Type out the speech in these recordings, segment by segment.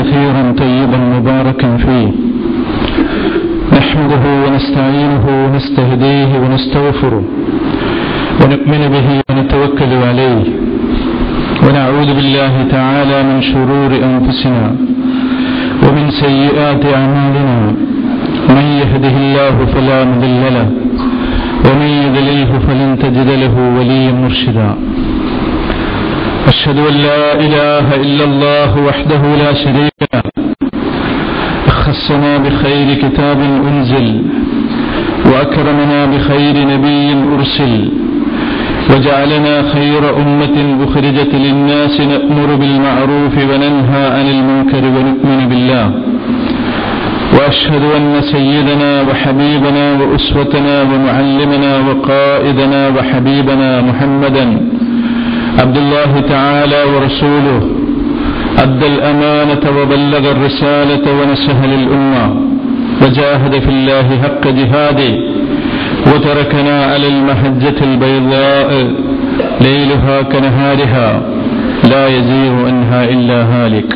كثيرا طيبا مباركا فيه نحمده ونستعينه ونستهديه ونستغفره ونؤمن به ونتوكل عليه ونعوذ بالله تعالى من شرور أنفسنا ومن سيئات أعمالنا من يهده الله فلا مضل له ومن يضلله فلن تجد له وليا مرشدا أشهد أن لا إله إلا الله وحده لا شريك له خصنا بخير كتاب أنزل وأكرمنا بخير نبي أرسل وجعلنا خير أمة أخرجت للناس نأمر بالمعروف وننهى عن المنكر ونؤمن بالله وأشهد أن سيدنا وحبيبنا وأسوتنا ومعلمنا وقائدنا وحبيبنا محمدا عبد الله تعالى ورسوله أدى الأمانة وبلغ الرسالة ونصح للأمة وجاهد في الله حق جهاده وتركنا على المحجة البيضاء ليلها كنهارها لا يزيغ عنها إلا هالك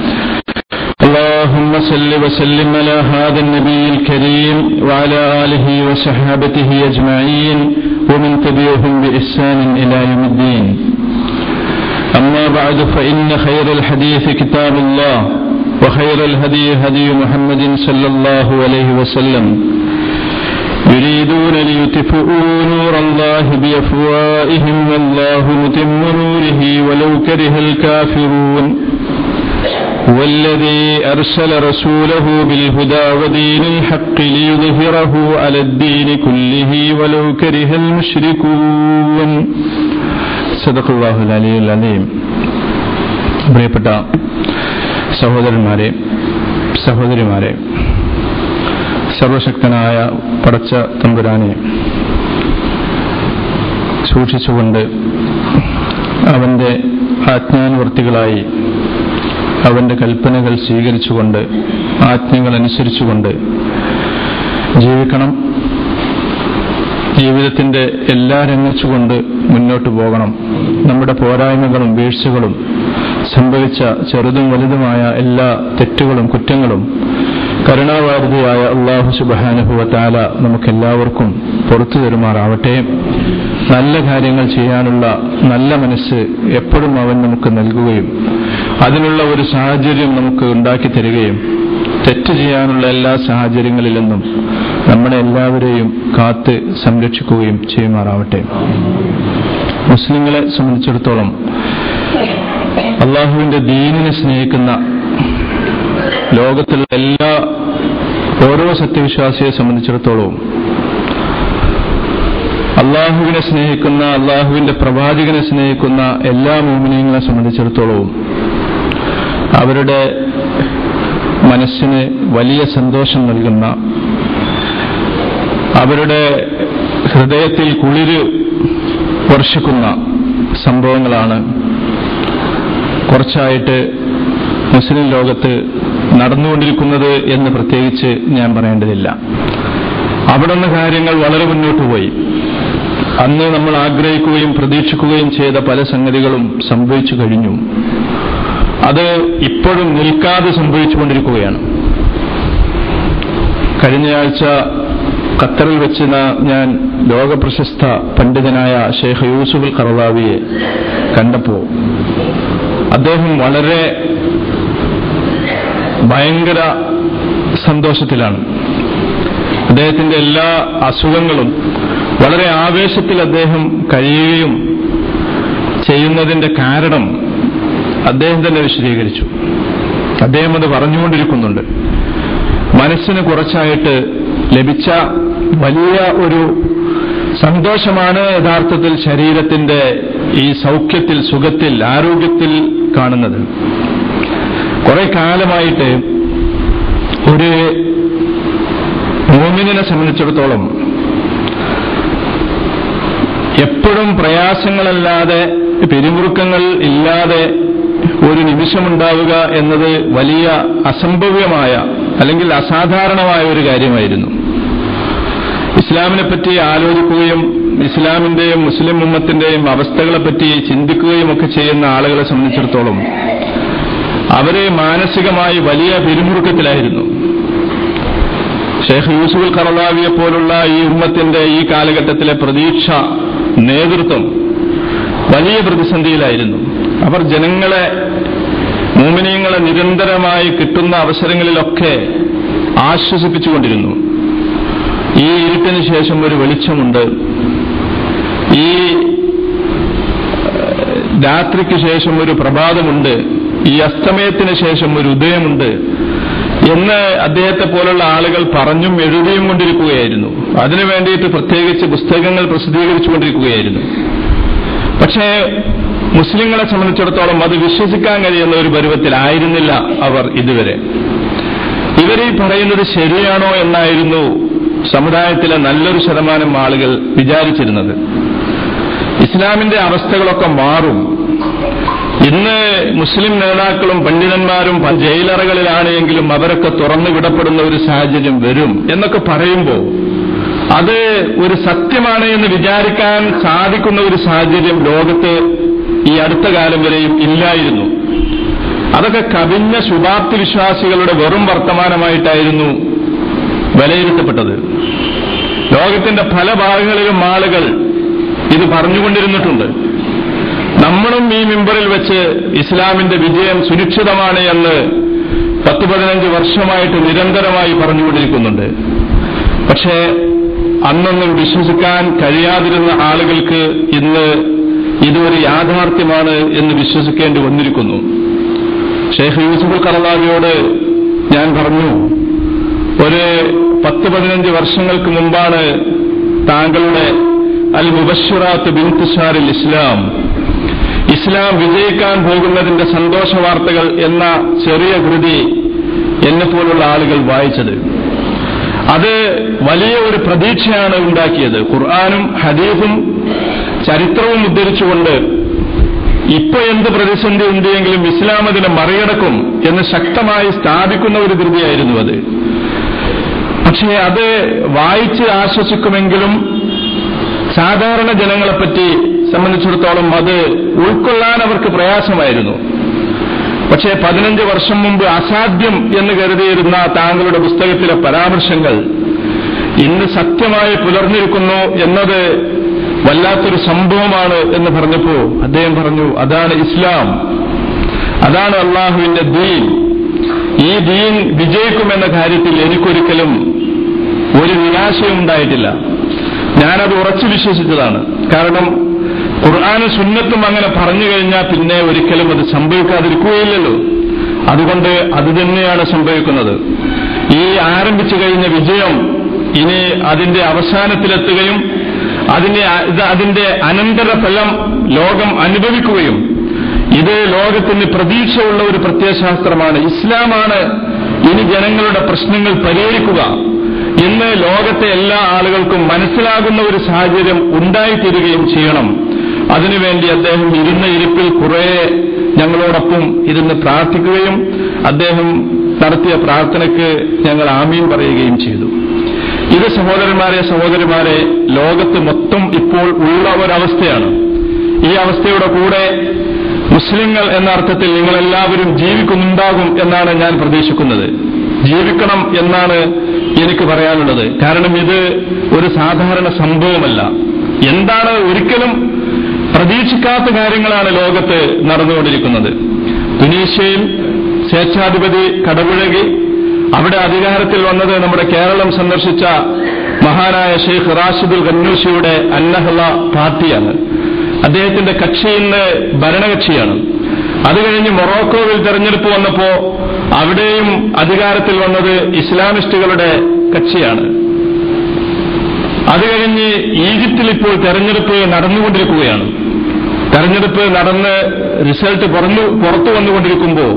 اللهم صل وسلم على هذا النبي الكريم وعلى آله وصحابته أجمعين ومن تبعهم بإحسان إلى يوم الدين أما بعد فإن خير الحديث كتاب الله وخير الهدي هدي محمد صلى الله عليه وسلم يريدون ليطفئوا نور الله بأفواههم والله متم نوره ولو كره الكافرون والذي أرسل رسوله بالهدى ودين الحق ليظهره على الدين كله ولو كره المشركون صدق الله العلي العظيم. പ്രിയപ്പെട്ട സഹോദരന്മാരെ, സഹോദരിമാരെ, സർവശക്തനായ പടച്ച തമ്പുരാനെ സൂക്ഷിച്ചുകൊണ്ട് അവന്റെ ആജ്ഞാനുവർത്തികളായി അവന്റെ കൽപ്പനകൾ സ്വീകരിച്ചുകൊണ്ട് ആജ്ഞകൾ അനുസരിച്ചുകൊണ്ട് ജീവിക്കണം. ജീവിതത്തിന്റെ എല്ലാ രംഗച്ചുകൊണ്ട് മുന്നോട്ട് പോകണം. നമ്മുടെ പോരായ്മകളും വീഴ്ചകളും സംഭവിച്ച ചെറുതും വലുതുമായ എല്ലാ തെറ്റുകളും കുറ്റങ്ങളും കരുണാവാരിധിയായ അല്ലാഹു സുബ്ഹാനഹു വ തആല നമുക്കെല്ലാവർക്കും പുറത്തു തരുമാറാവട്ടെ. നല്ല കാര്യങ്ങൾ ചെയ്യാനുള്ള നല്ല മനസ്സ് എപ്പോഴും അവൻ നമുക്ക് നൽകുകയും അതിനുള്ള ഒരു സാഹചര്യം നമുക്ക് ഉണ്ടാക്കി തരികയും തെറ്റ് ചെയ്യാനുള്ള എല്ലാ സാഹചര്യങ്ങളിൽ നിന്നും നമ്മളെ എല്ലാവരെയും കാത്ത് സംരക്ഷിക്കുകയും ചെയ്യുമാറാവട്ടെ. മുസ്ലിങ്ങളെ സംബന്ധിച്ചിടത്തോളം അള്ളാഹുവിന്റെ ദീനിനെ സ്നേഹിക്കുന്ന ലോകത്തിലുള്ള എല്ലാ ഓരോ സത്യവിശ്വാസിയെ സംബന്ധിച്ചിടത്തോളവും അള്ളാഹുവിനെ സ്നേഹിക്കുന്ന അള്ളാഹുവിന്റെ പ്രവാചകനെ സ്നേഹിക്കുന്ന എല്ലാ മുഅ്മിനീങ്ങളെ സംബന്ധിച്ചിടത്തോളവും അവരുടെ മനസ്സിന് വലിയ സന്തോഷം നൽകുന്ന, അവരുടെ ഹൃദയത്തിൽ കുളിര് വർഷിക്കുന്ന സംഭവങ്ങളാണ് കുറച്ചായിട്ട് മുസ്ലിം ലോകത്ത് നടന്നുകൊണ്ടിരിക്കുന്നത് എന്ന് പ്രത്യേകിച്ച് ഞാൻ പറയേണ്ടതില്ല. അവിടുന്ന് കാര്യങ്ങൾ വളരെ മുന്നോട്ട് പോയി. അന്ന് നമ്മൾ ആഗ്രഹിക്കുകയും പ്രതീക്ഷിക്കുകയും ചെയ്ത പല സംഗതികളും സംഭവിച്ചു കഴിഞ്ഞു. അത് ഇപ്പോഴും നിൽക്കാതെ സംഭവിച്ചുകൊണ്ടിരിക്കുകയാണ്. കഴിഞ്ഞയാഴ്ച ഖത്തറിൽ വെച്ച് ഞാൻ ലോകപ്രശസ്ത പണ്ഡിതനായ ഷെയ്ഖ് യൂസുഫ് ഖറളാവിയെ കണ്ടപ്പോൾ അദ്ദേഹം വളരെ ഭയങ്കര സന്തോഷത്തിലാണ്. അദ്ദേഹത്തിന്റെ എല്ലാ അസുഖങ്ങളും വളരെ ആവേശത്തിൽ അദ്ദേഹം കഴിയുകയും ചെയ്യുന്നതിന്റെ കാരണം അദ്ദേഹം തന്നെ വിശദീകരിച്ചു. അദ്ദേഹം അത് പറഞ്ഞുകൊണ്ടിരിക്കുന്നുണ്ട്. മനസ്സിന് കുറച്ചായിട്ട് ലഭിച്ച വലിയ ഒരു സന്തോഷമാണ് യഥാർത്ഥത്തിൽ ശരീരത്തിന്റെ ഈ സൗഖ്യത്തിൽ, സുഖത്തിൽ, ആരോഗ്യത്തിൽ കാണുന്നത്. കുറെ കാലമായിട്ട് ഒരു മുഅ്മിനിനെ സംബന്ധിച്ചിടത്തോളം എപ്പോഴും പ്രയാസങ്ങളല്ലാതെ, പിരിമുറുക്കങ്ങൾ ഇല്ലാതെ ഒരു നിമിഷമുണ്ടാവുക എന്നത് വലിയ അസംഭവ്യമായ അല്ലെങ്കിൽ അസാധാരണമായ ഒരു കാര്യമായിരുന്നു. ഇസ്ലാമിനെപ്പറ്റി ആലോചിക്കുകയും ഇസ്ലാമിന്റെയും മുസ്ലിം ഉമ്മത്തിന്റെയും അവസ്ഥകളെപ്പറ്റി ചിന്തിക്കുകയും ഒക്കെ ചെയ്യുന്ന ആളുകളെ സംബന്ധിച്ചിടത്തോളം അവര് മാനസികമായി വലിയ പിരിമുറുക്കത്തിലായിരുന്നു. ഷെയ്ഖ് യൂസുഫുൽ ഖറളാവിയെ പോലുള്ള ഈ ഉമ്മത്തിന്റെ ഈ കാലഘട്ടത്തിലെ പ്രതീക്ഷ നേതൃത്വം വലിയ പ്രതിസന്ധിയിലായിരുന്നു. അവർ ജനങ്ങളെ, മുഅ്മിനീങ്ങളെ നിരന്തരമായി കിട്ടുന്ന അവസരങ്ങളിലൊക്കെ ആശ്വസിപ്പിച്ചുകൊണ്ടിരുന്നു. ഈ ഇരുട്ടിന് ശേഷം ഒരു വെളിച്ചമുണ്ട്, ഈ രാത്രിക്ക് ശേഷം ഒരു പ്രഭാതമുണ്ട്, ഈ അസ്തമയത്തിന് ശേഷം ഒരു ഉദയമുണ്ട് എന്ന് അദ്ദേഹത്തെ പോലുള്ള ആളുകൾ പറഞ്ഞും എഴുതിയും കൊണ്ടിരിക്കുകയായിരുന്നു. അതിനു വേണ്ടിയിട്ട് പ്രത്യേകിച്ച് പുസ്തകങ്ങൾ പ്രസിദ്ധീകരിച്ചുകൊണ്ടിരിക്കുകയായിരുന്നു. പക്ഷേ മുസ്ലിങ്ങളെ സംബന്ധിച്ചിടത്തോളം അത് വിശ്വസിക്കാൻ കഴിയുന്ന ഒരു പരുവത്തിലായിരുന്നില്ല അവർ ഇതുവരെ. ഇവരീ പറയുന്നത് ശരിയാണോ എന്നായിരുന്നു സമുദായത്തിലെ നല്ലൊരു ശതമാനം ആളുകൾ വിചാരിച്ചിരുന്നത്. ഇസ്ലാമിന്റെ അവസ്ഥകളൊക്കെ മാറും, ഇന്ന് മുസ്ലിം നേതാക്കളും പണ്ഡിതന്മാരും ജയിലറകളിലാണ് എങ്കിലും അവരൊക്കെ തുറന്നു വിടപ്പെടുന്ന ഒരു സാഹചര്യം വരും എന്നൊക്കെ പറയുമ്പോൾ അത് ഒരു സത്യമാണ് എന്ന് വിചാരിക്കാൻ സാധിക്കുന്ന ഒരു സാഹചര്യം ലോകത്ത് ഈ അടുത്ത കാലം വരെയും ഇല്ലായിരുന്നു. അതൊക്കെ കവിഞ്ഞ ശുഭാപ്തി വിശ്വാസികളുടെ വെറും വർത്തമാനമായിട്ടായിരുന്നു വിലയിരുത്തപ്പെട്ടത്. ലോകത്തിന്റെ പല ഭാഗങ്ങളിലും ആളുകൾ ഇത് പറഞ്ഞുകൊണ്ടിരുന്നിട്ടുണ്ട്. നമ്മളും ഈ മിമ്പറിൽ വെച്ച് ഇസ്ലാമിന്റെ വിജയം സുനിശ്ചിതമാണ് എന്ന് 10-15 വർഷമായിട്ട് നിരന്തരമായി പറഞ്ഞുകൊണ്ടിരിക്കുന്നുണ്ട്. പക്ഷേ അന്നൊന്നും വിശ്വസിക്കാൻ കഴിയാതിരുന്ന ആളുകൾക്ക് ഇന്ന് ഇതൊരു യാഥാർത്ഥ്യമാണ് എന്ന് വിശ്വസിക്കേണ്ടി വന്നിരിക്കുന്നു. ഷെയ്ഖ് യൂസുഫുൽ ഖറളാവിയോട് ഞാൻ പറഞ്ഞു, ഒരു 10-15 വർഷങ്ങൾക്ക് മുമ്പാണ് താങ്കളുടെ അൽ മുബശ്ശിറാത്ത് ബിൻതിശാറിൽ ഇസ്ലാം വിജയിക്കാൻ പോകുന്നതിന്റെ സന്തോഷ വാർത്തകൾ എന്ന ചെറിയ കൃതി എന്നെപ്പോലുള്ള ആളുകൾ വായിച്ചത്. അത് വലിയ ഒരു പ്രതീക്ഷയാണ് ഉണ്ടാക്കിയത്. ഖുർആനും ഹദീസും ചരിത്രവും ഉദ്ധരിച്ചുകൊണ്ട് ഇപ്പൊ എന്ത് പ്രതിസന്ധി ഉണ്ടെങ്കിലും ഇസ്ലാം അതിനെ മറികടക്കും എന്ന് ശക്തമായി സ്ഥാപിക്കുന്ന ഒരു കൃതിയായിരുന്നു അത്. പക്ഷേ അത് വായിച്ച് ആശ്വസിക്കുമെങ്കിലും സാധാരണ ജനങ്ങളെപ്പറ്റി സംബന്ധിച്ചിടത്തോളം അത് ഉൾക്കൊള്ളാൻ അവർക്ക് പ്രയാസമായിരുന്നു. പക്ഷേ 15 വർഷം മുമ്പ് അസാധ്യം എന്ന് കരുതിയിരുന്ന താങ്കളുടെ പുസ്തകത്തിലെ പരാമർശങ്ങൾ ഇന്ന് സത്യമായി പുലർന്നിരിക്കുന്നു എന്നത് വല്ലാത്തൊരു സംഭവമാണ് എന്ന് പറഞ്ഞപ്പോൾ അദ്ദേഹം പറഞ്ഞു, അതാണ് ഇസ്ലാം, അതാണ് അള്ളാഹുവിന്റെ ദീൻ. ഈ ദീൻ വിജയിക്കുമെന്ന കാര്യത്തിൽ എനിക്കൊരിക്കലും ഒരു നിരാശയും ഉണ്ടായിട്ടില്ല. ഞാനത് ഉറച്ചു വിശ്വസിച്ചതാണ്. കാരണം ഖുർആനും സുന്നത്തും അങ്ങനെ പറഞ്ഞു കഴിഞ്ഞാൽ പിന്നെ ഒരിക്കലും അത് സംഭവിക്കാതിരിക്കുകയില്ലല്ലോ. അതുകൊണ്ട് അത് തന്നെയാണ് സംഭവിക്കുന്നത്. ഈ ആരംഭിച്ചു കഴിഞ്ഞ വിജയം ഇനി അതിന്റെ അവസാനത്തിലെത്തുകയും അതിന്റെ അനന്തരഫലം ലോകം അനുഭവിക്കുകയും ഇത് ലോകത്തിന് പ്രതീക്ഷയുള്ള ഒരു പ്രത്യയശാസ്ത്രമാണ്, ഇസ്ലാമാണ് ഇനി ജനങ്ങളുടെ പ്രശ്നങ്ങൾ പരിഹരിക്കുക എന്ന് ലോകത്തെ എല്ലാ ആളുകൾക്കും മനസ്സിലാകുന്ന ഒരു സാഹചര്യം ഉണ്ടായിത്തീരുകയും ചെയ്യണം. അതിനുവേണ്ടി അദ്ദേഹം ഇരുന്ന ഇരിപ്പിൽ കുറെ ഞങ്ങളോടൊപ്പം ഇരുന്ന് പ്രാർത്ഥിക്കുകയും അദ്ദേഹം നടത്തിയ പ്രാർത്ഥനയ്ക്ക് ഞങ്ങൾ ആമീൻ പറയുകയും ചെയ്തു. ഇത് സഹോദരിമാരെ ലോകത്ത് മൊത്തം ഇപ്പോൾ ഉള്ള ഒരവസ്ഥയാണ്. ഈ അവസ്ഥയുടെ കൂടെ മുസ്ലിങ്ങൾ എന്ന അർത്ഥത്തിൽ നിങ്ങളെല്ലാവരും ജീവിക്കുന്നുണ്ടാകും എന്നാണ് ഞാൻ പ്രതീക്ഷിക്കുന്നത്. ജീവിക്കണം എന്നാണ് എനിക്ക് പറയാനുള്ളത്. കാരണം ഇത് ഒരു സാധാരണ സംഭവമല്ല. എന്താണ്, ഒരിക്കലും പ്രതീക്ഷിക്കാത്ത കാര്യങ്ങളാണ് ലോകത്ത് നടന്നുകൊണ്ടിരിക്കുന്നത്. തുനീഷ്യയിൽ സ്വേച്ഛാധിപതി കടപുഴകി അവിടെ അധികാരത്തിൽ വന്നത് നമ്മുടെ കേരളം സന്ദർശിച്ച മഹാനായ ഷെയ്ഖ് റാഷിദുൽ ഖന്നൂസിയുടെ അന്നഹ്ള പാർട്ടിയാണ്. അദ്ദേഹത്തിന്റെ കക്ഷി ഇന്ന് ഭരണകക്ഷിയാണ്. അത് കഴിഞ്ഞ് മൊറോക്കോവിൽ തെരഞ്ഞെടുപ്പ് വന്നപ്പോ അവിടെയും അധികാരത്തിൽ വന്നത് ഇസ്ലാമിസ്റ്റുകളുടെ കക്ഷിയാണ്. അത് കഴിഞ്ഞ് ഈജിപ്തിൽ ഇപ്പോൾ തെരഞ്ഞെടുപ്പ് നടന്നുകൊണ്ടിരിക്കുകയാണ്. തെരഞ്ഞെടുപ്പ് നടന്ന് റിസൾട്ട് പുറത്തു വന്നുകൊണ്ടിരിക്കുമ്പോൾ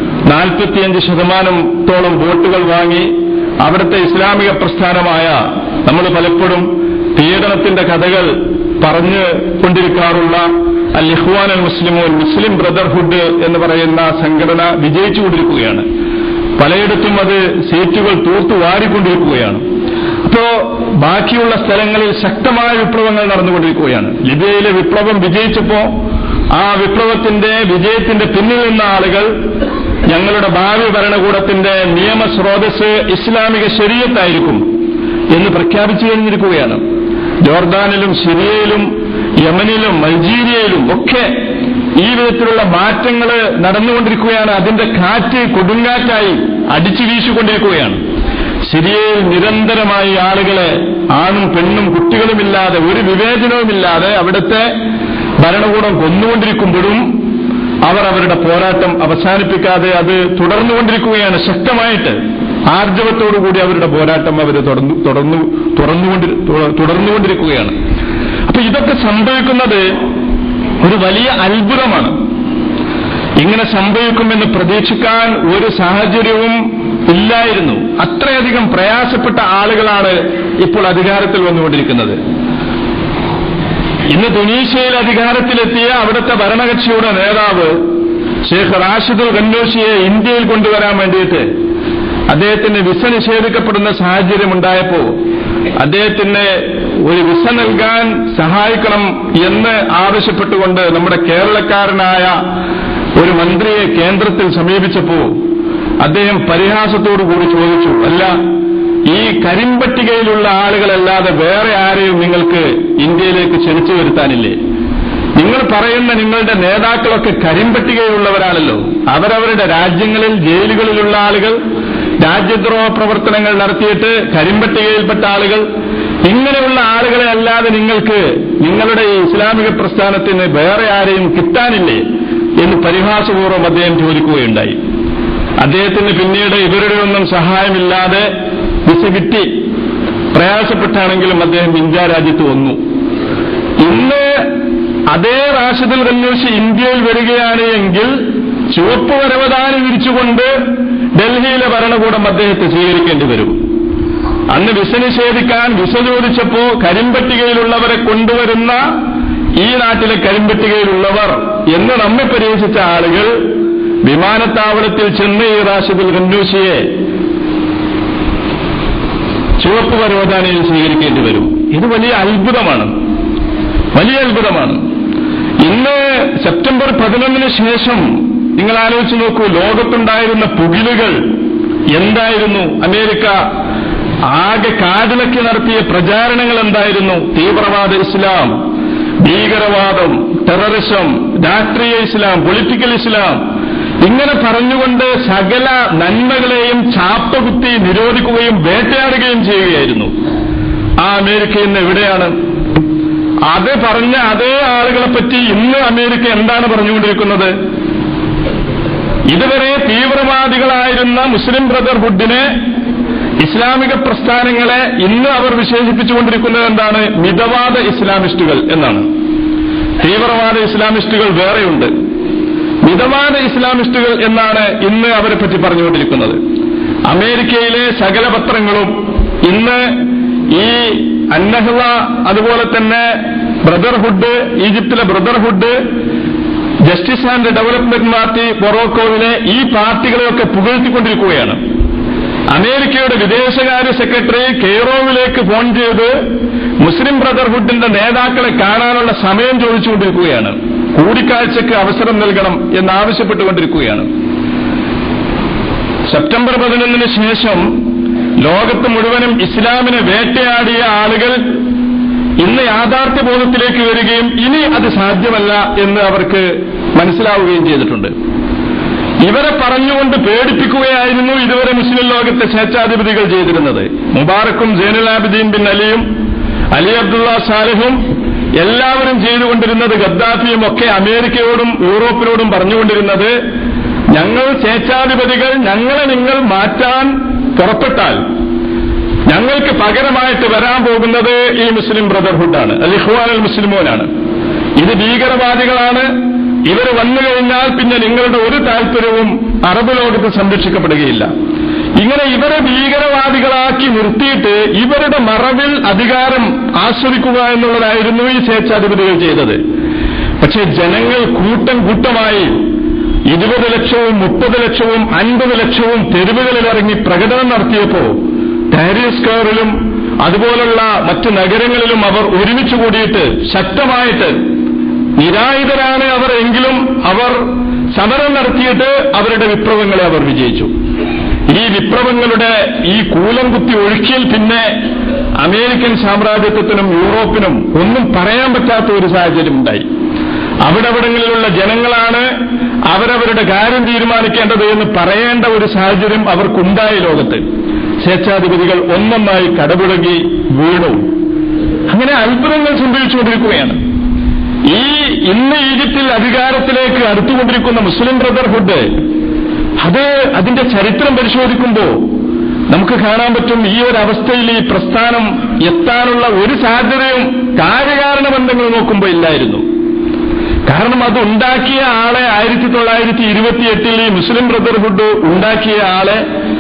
45% വോട്ടുകൾ വാങ്ങി അവിടുത്തെ ഇസ്ലാമിക പ്രസ്ഥാനമായ, നമ്മൾ പലപ്പോഴും പീഡനത്തിന്റെ കഥകൾ പറഞ്ഞു കൊണ്ടിരിക്കാറുള്ള അൽ ഇഖ്വാൻ അൽ മുസ്ലിമൂൻ, മുസ്ലിം ബ്രദർഹുഡ് എന്ന് പറയുന്ന സംഘടന വിജയിച്ചുകൊണ്ടിരിക്കുകയാണ്. പലയിടത്തും അത് സീറ്റുകൾ തൂർത്തു വാരിക്കൊണ്ടിരിക്കുകയാണ്. അപ്പോ ബാക്കിയുള്ള സ്ഥലങ്ങളിൽ ശക്തമായ വിപ്ലവങ്ങൾ നടന്നുകൊണ്ടിരിക്കുകയാണ്. ലിബിയയിലെ വിപ്ലവം വിജയിച്ചപ്പോ ആ വിപ്ലവത്തിന്റെ വിജയത്തിന്റെ പിന്നിൽ നിന്ന ആളുകൾ ഞങ്ങളുടെ ഭാവി ഭരണകൂടത്തിന്റെ നിയമസ്രോതസ് ഇസ്ലാമിക ശരീഅത്തായിരിക്കും എന്ന് പ്രഖ്യാപിച്ചു കഴിഞ്ഞിരിക്കുകയാണ്. ജോർദാനിലും സിറിയയിലും യമനിലും അൾജീരിയയിലും ഒക്കെ ഈ വിധത്തിലുള്ള മാറ്റങ്ങൾ നടന്നുകൊണ്ടിരിക്കുകയാണ്. അതിന്റെ കാറ്റ് കൊടുങ്കാറ്റായി അടിച്ചു വീശിക്കൊണ്ടിരിക്കുകയാണ്. സിറിയയിൽ നിരന്തരമായി ആളുകളെ ആണും പെണ്ണും കുട്ടികളുമില്ലാതെ ഒരു വിവേചനവുമില്ലാതെ അവിടുത്തെ ഭരണകൂടം കൊന്നുകൊണ്ടിരിക്കുമ്പോഴും അവർ അവരുടെ പോരാട്ടം അവസാനിപ്പിക്കാതെ അത് തുടർന്നുകൊണ്ടിരിക്കുകയാണ്. ശക്തമായിട്ട് ആർജവത്തോടുകൂടി അവരുടെ പോരാട്ടം അവർ തുടർന്നുകൊണ്ടിരിക്കുകയാണ്. അപ്പൊ ഇതൊക്കെ സംഭവിക്കുന്നത് ഒരു വലിയ അത്ഭുതമാണ്. ഇങ്ങനെ സംഭവിക്കുമെന്ന് പ്രതീക്ഷിക്കാൻ ഒരു സാഹചര്യവും ഇല്ലായിരുന്നു. അത്രയധികം പ്രയാസപ്പെട്ട ആളുകളാണ് ഇപ്പോൾ അധികാരത്തിൽ വന്നുകൊണ്ടിരിക്കുന്നത്. ഇന്ന് തുനീഷ്യയിൽ അധികാരത്തിലെത്തിയ അവിടുത്തെ ഭരണകക്ഷിയുടെ നേതാവ് ഷെയ്ഖ് റാഷിദുൽ ഖന്നൂഷിയെ ഇന്ത്യയിൽ കൊണ്ടുവരാൻ വേണ്ടിയിട്ട് അദ്ദേഹത്തിന് വിസ നിഷേധിക്കപ്പെടുന്ന സാഹചര്യമുണ്ടായപ്പോൾ അദ്ദേഹത്തിന് ഒരു വിസ നൽകാൻ സഹായിക്കണം എന്ന് ആവശ്യപ്പെട്ടുകൊണ്ട് നമ്മുടെ കേരളക്കാരനായ ഒരു മന്ത്രിയെ കേന്ദ്രത്തിൽ സമീപിച്ചപ്പോൾ അദ്ദേഹം പരിഹാസത്തോടുകൂടി ചോദിച്ചു, അല്ല, ഈ കരിമ്പട്ടികയിലുള്ള ആളുകളല്ലാതെ വേറെ ആരെയും നിങ്ങൾക്ക് ഇന്ത്യയിലേക്ക് ക്ഷണിച്ചു വരുത്താനില്ലേ? നിങ്ങൾ പറയുന്ന നിങ്ങളുടെ നേതാക്കളൊക്കെ കരിമ്പട്ടികയിലുള്ളവരാണല്ലോ. അവരവരുടെ രാജ്യങ്ങളിൽ ജയിലുകളിലുള്ള ആളുകൾ, രാജ്യദ്രോഹ പ്രവർത്തനങ്ങൾ നടത്തിയിട്ട് കരിമ്പട്ടികയിൽപ്പെട്ട ആളുകൾ, ഇങ്ങനെയുള്ള ആളുകളെ അല്ലാതെ നിങ്ങൾക്ക് നിങ്ങളുടെ ഈ ഇസ്ലാമിക പ്രസ്ഥാനത്തിന് വേറെ ആരെയും കിട്ടാനില്ലേ എന്ന് പരിഹാസപൂർവ്വം അദ്ദേഹം ചോദിക്കുകയുണ്ടായി. അദ്ദേഹത്തിന് പിന്നീട് ഇവരുടെ ഒന്നും സഹായമില്ലാതെ വിസ കിട്ടി. പ്രയാസപ്പെട്ടാണെങ്കിലും അദ്ദേഹം ഇന്ത്യ രാജ്യത്ത് വന്നു. ഇന്ന് അതേ റാഷിദുൽ ഖന്നൂഷി ഇന്ത്യയിൽ വരികയാണ് എങ്കിൽ ചുവപ്പ് പരവതാനി വിരിച്ചുകൊണ്ട് ഡൽഹിയിലെ ഭരണകൂടം അദ്ദേഹത്തെ സ്വീകരിക്കേണ്ടി വരും. അന്ന് വിസ നിഷേധിക്കാൻ വിസ ചോദിച്ചപ്പോ കരിമ്പട്ടികയിലുള്ളവരെ കൊണ്ടുവരുന്ന ഈ നാട്ടിലെ കരിമ്പട്ടികയിലുള്ളവർ എന്ന് നമ്മെ പരിഹസിച്ച ആളുകൾ വിമാനത്താവളത്തിൽ ചെന്ന് ഈ റാഷിദുൽ ഖന്നൂഷിയെ ചുവപ്പ് പരവതാനിയിൽ സ്വീകരിക്കേണ്ടി വരും. ഇത് വലിയ അത്ഭുതമാണ്, വലിയ അത്ഭുതമാണ്. ഇന്ന് സെപ്റ്റംബർ 11 ശേഷം നിങ്ങൾ ആലോചിച്ച് നോക്കൂ, ലോകത്തുണ്ടായിരുന്ന പുകിലുകൾ എന്തായിരുന്നു? അമേരിക്ക ആകെ കാടിളക്കി നടത്തിയ പ്രചാരണങ്ങൾ എന്തായിരുന്നു? തീവ്രവാദ ഇസ്ലാം, ഭീകരവാദം, ടെററിസം, രാഷ്ട്രീയ ഇസ്ലാം, പൊളിറ്റിക്കൽ ഇസ്ലാം, ഇങ്ങനെ പറഞ്ഞുകൊണ്ട് സകല നന്മകളെയും ചാപ്പകുത്തി നിരോധിക്കുകയും വേട്ടയാടുകയും ചെയ്യുകയായിരുന്നു. ആ അമേരിക്ക ഇന്ന് എവിടെയാണ്? അത് പറഞ്ഞ അതേ ആളുകളെപ്പറ്റി ഇന്ന് അമേരിക്ക എന്താണ് പറഞ്ഞുകൊണ്ടിരിക്കുന്നത്? ഇതുവരെ തീവ്രവാദികളായിരുന്ന മുസ്ലിം ബ്രദർഹുഡിനെ, ഇസ്ലാമിക പ്രസ്ഥാനങ്ങളെ ഇന്ന് അവർ വിശേഷിപ്പിച്ചുകൊണ്ടിരിക്കുന്നത് എന്താണ്? മിതവാദ ഇസ്ലാമിസ്റ്റുകൾ എന്നാണ്. തീവ്രവാദ ഇസ്ലാമിസ്റ്റുകൾ വേറെയുണ്ട്, മിതവാദ ഇസ്ലാമിസ്റ്റുകൾ എന്നാണ് ഇന്ന് അവരെ പറ്റി പറഞ്ഞുകൊണ്ടിരിക്കുന്നത്. അമേരിക്കയിലെ സകല പത്രങ്ങളും ഇന്ന് ഈ അന്നഹ്ള, അതുപോലെ തന്നെ ബ്രദർഹുഡ്, ഈജിപ്തിലെ brotherhood, justice and development party മൊറോക്കോയിലെ ഈ പാർട്ടികളെയൊക്കെ പുകഴ്ത്തിക്കൊണ്ടിരിക്കുകയാണ്. അമേരിക്കയുടെ വിദേശകാര്യ സെക്രട്ടറി കെയ്റോവിലേക്ക് ഫോൺ ചെയ്ത് മുസ്ലിം ബ്രദർഹുഡിന്റെ നേതാക്കളെ കാണാനുള്ള സമയം ചോദിച്ചുകൊണ്ടിരിക്കുകയാണ്. കൂടിക്കാഴ്ചയ്ക്ക് അവസരം നൽകണം എന്നാവശ്യപ്പെട്ടുകൊണ്ടിരിക്കുകയാണ്. സെപ്റ്റംബർ 11 ശേഷം ലോകത്ത് മുഴുവനും ഇസ്ലാമിനെ വേട്ടയാടിയ ആളുകൾ ഇന്ന് യാഥാർത്ഥ്യബോധത്തിലേക്ക് വരികയും ഇനി അത് സാധ്യമല്ല എന്ന് അവർക്ക് മനസ്സിലാവുകയും ചെയ്തിട്ടുണ്ട്. ഇവരെ പറഞ്ഞുകൊണ്ട് പേടിപ്പിക്കുകയായിരുന്നു ഇതുവരെ മുസ്ലിം ലോകത്തെ സ്വേച്ഛാധിപതികൾ ചെയ്തിരുന്നത്. മുബാറക്കും സൈനുൽ ആബിദീൻ ബിൻ അലിയും അലി അബ്ദുള്ള സാലിഹും എല്ലാവരും ചെയ്തുകൊണ്ടിരുന്നത്, ഗദ്ദാഫിയും ഒക്കെ അമേരിക്കയോടും യൂറോപ്പിനോടും പറഞ്ഞുകൊണ്ടിരുന്നത്, ഞങ്ങൾ സ്വേച്ഛാധിപതികൾ, ഞങ്ങളെ നിങ്ങൾ മാറ്റാൻ പുറപ്പെട്ടാൽ ഞങ്ങൾക്ക് പകരമായിട്ട് വരാൻ പോകുന്നത് ഈ മുസ്ലിം ബ്രദർഹുഡാണ്, അൽ ഇഖ്വാൻ അൽ മുസ്ലിമൂനാണ്. ഇത് ഭീകരവാദികളാണ്. ഇവർ വന്നു കഴിഞ്ഞാൽ പിന്നെ നിങ്ങളുടെ ഒരു താല്പര്യവും അറബ് ലോകത്ത് സംരക്ഷിക്കപ്പെടുകയില്ല. ഇങ്ങനെ ഇവരെ ഭീകരവാദികളാക്കി നിർത്തിയിട്ട് ഇവരുടെ മറവിൽ അധികാരം ആസ്വദിക്കുക എന്നുള്ളതായിരുന്നു ഈ സ്വേച്ഛാധിപതികൾ ചെയ്തത്. പക്ഷേ ജനങ്ങൾ കൂട്ടം കൂട്ടമായി 20 ലക്ഷവും 30 ലക്ഷവും 50 ലക്ഷവും തെരുവുകളിലിറങ്ങി പ്രകടനം നടത്തിയപ്പോൾ tahrir സ്ക്വയറിലും അതുപോലുള്ള മറ്റ് നഗരങ്ങളിലും അവർ ഒരുമിച്ച് കൂടിയിട്ട് ശക്തമായിട്ട്, നിരായുധരാണ് അവർ എങ്കിലും അവർ സമരം നടത്തിയിട്ട് അവരുടെ വിപ്ലവങ്ങളെ അവർ വിജയിച്ചു. ഈ വിപ്ലവങ്ങളുടെ ഈ കൂലം കുത്തി ഒഴുക്കിയിൽ പിന്നെ അമേരിക്കൻ സാമ്രാജ്യത്വത്തിനും യൂറോപ്പിനും ഒന്നും പറയാൻ പറ്റാത്ത ഒരു സാഹചര്യം ഉണ്ടായി. അവിടങ്ങളിലുള്ള ജനങ്ങളാണ് അവരവരുടെ കാര്യം തീരുമാനിക്കേണ്ടത് എന്ന് പറയേണ്ട ഒരു സാഹചര്യം അവർക്കുണ്ടായി. ലോകത്ത് സ്വേച്ഛാധിപതികൾ ഒന്നൊന്നായി കടപുഴകി വീണു. അങ്ങനെ അത്ഭുതങ്ങൾ സംഭവിച്ചുകൊണ്ടിരിക്കുകയാണ്. ഇന്ന് ഈജിപ്തിൽ അധികാരത്തിലേക്ക് അടുത്തുകൊണ്ടിരിക്കുന്ന മുസ്ലിം ബ്രദർഹുഡ്, അതിന്റെ ചരിത്രം പരിശോധിക്കുമ്പോൾ നമുക്ക് കാണാൻ പറ്റും ഈ ഒരു അവസ്ഥയിൽ ഈ പ്രസ്ഥാനം എത്താനുള്ള ഒരു സാധ്യതയും കാര്യകാരണ ബന്ധങ്ങൾ നോക്കുമ്പോൾ ഇല്ലായിരുന്നു. കാരണം അത് ഉണ്ടാക്കിയ ആളെ 1928 ഈ മുസ്ലിം ബ്രദർഹുഡ് ഉണ്ടാക്കിയ ആളെ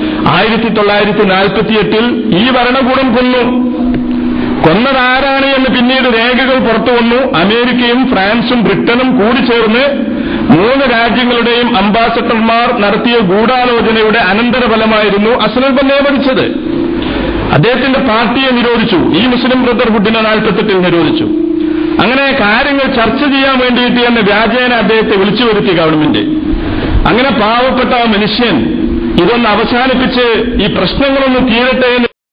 1948 ഈ ഭരണകൂടം കൊന്നു. കൊന്നതാരാണ് എന്ന് പിന്നീട് രേഖകൾ പുറത്തു വന്നു. അമേരിക്കയും ഫ്രാൻസും ബ്രിട്ടനും കൂടി ചേർന്ന് 3 രാജ്യങ്ങളുടെയും അംബാസഡർമാർ നടത്തിയ ഗൂഢാലോചനയുടെ അനന്തരഫലമായിരുന്നു അസ്ലൽ ബന്നയെ വധിച്ചത്. അദ്ദേഹത്തിന്റെ പാർട്ടിയെ നിരോധിച്ചു. ഈ മുസ്ലിം ബ്രദർഹുഡിനെ 48 നിരോധിച്ചു. അങ്ങനെ കാര്യങ്ങൾ ചർച്ച ചെയ്യാൻ വേണ്ടിയിട്ട് എന്ന വ്യാജേന അദ്ദേഹത്തെ വിളിച്ചു വരുത്തി ഗവൺമെന്റ്. അങ്ങനെ പാവപ്പെട്ട ആ മനുഷ്യൻ ഇതൊന്ന് അവസാനിപ്പിച്ച് ഈ പ്രശ്നങ്ങളൊന്നും തീരട്ടെ എന്ന്